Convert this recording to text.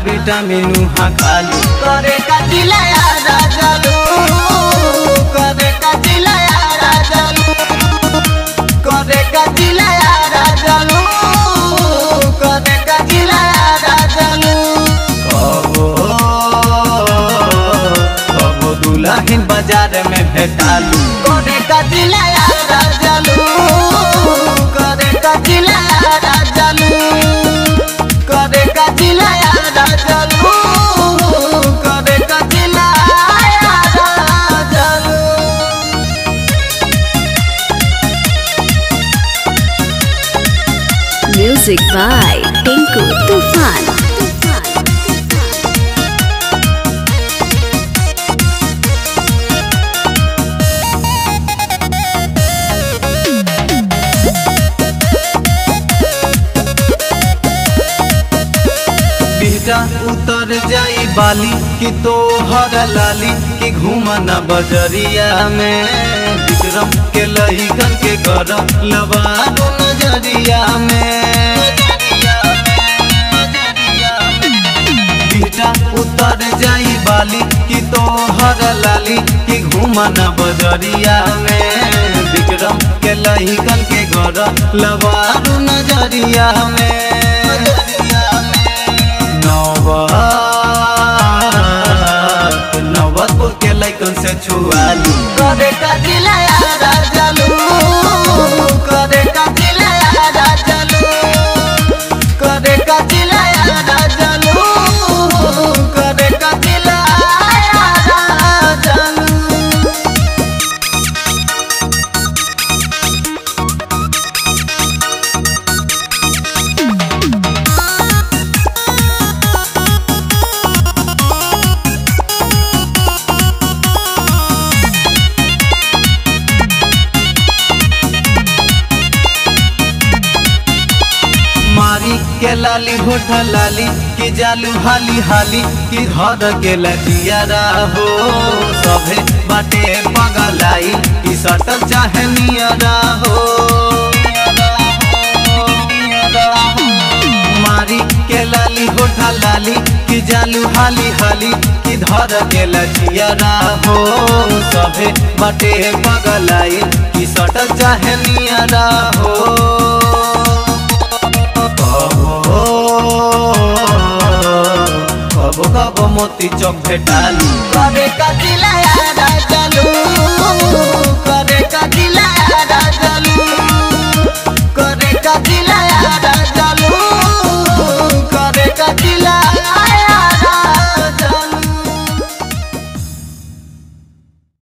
Vitamin उहाँ खालू करे का जिलाया राजलू करे का जिलाया राजलू करे का जिलाया राजलू करे का जिलाया राजलू कबो दुल्हन बाजार में भेटालू करे का जिलाया राजलू करे का जिलाया राजलू करे का जिलाया राजलू करे का जिलाया Rajlu. Music by Tinku Tufan. बेटा उतर जाई बाली कि तो हर लाली कि घूमना बजरिया में विक्रम के लइकन के कर लबारू नजरिया में बेटा उतर जाई बाली कि तो हर लाली कि घूमना बजरिया में विक्रम के लइकन के घर लबारू नजरिया में नवतपुर के लइकन से छुआलू करे का जिलाया राजलू करे का जिलाया राजलू करे का जिलाया राजलू करे का जिलाया राजलू। मारी के लाली होठ लाली कि जालू हाली हाली कि हद के लजियारा हो सभे बाटे पगलाई कि सटल चाहे नियरा हो मारी के लाली होठ लाली कि जालू हाली हाली कि धर के लजियारा हो सभे बाटे पगलाई कि सटल चाहे नियरा हो कबो कबो मोती चौक भेटालू करे का